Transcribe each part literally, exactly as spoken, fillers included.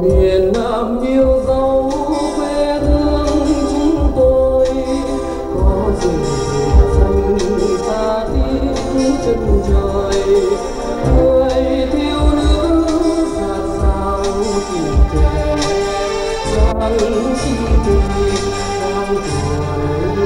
miền Nam yêu dấu quê hương chúng tôi, có rừng xanh ta tiếng chân trời, người thiếu nữ dạt dào tình kề dáng chi tình đang tuổi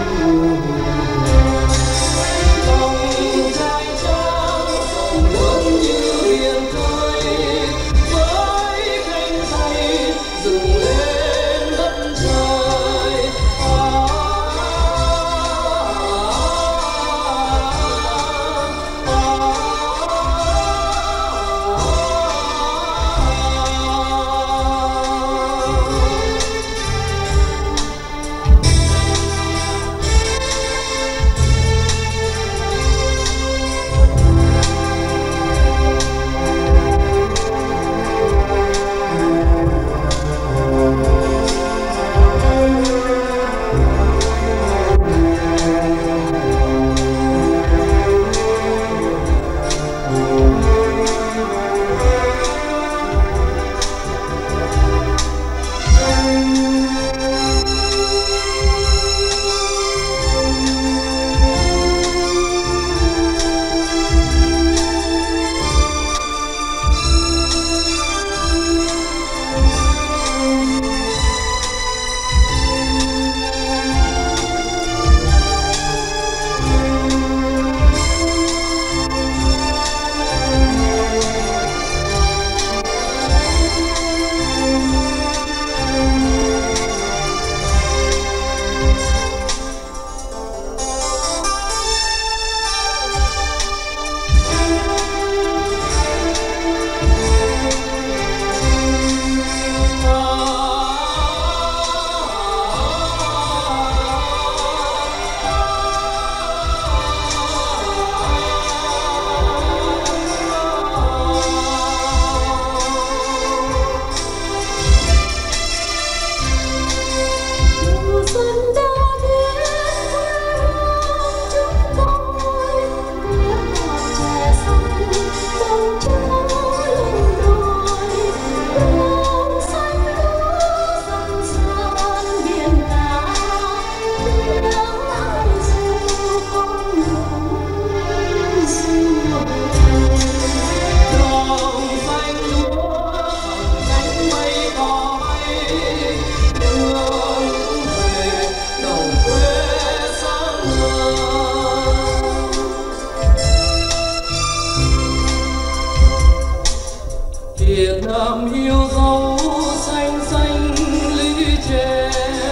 Việt Nam yêu dấu xanh xanh lũy tre,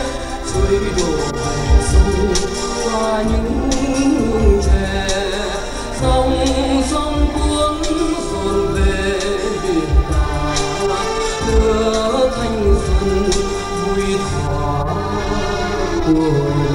suối đổ về sông qua những hương tre, dòng sông cuốn dồn về biển cả, đưa thanh xuân vui thỏa của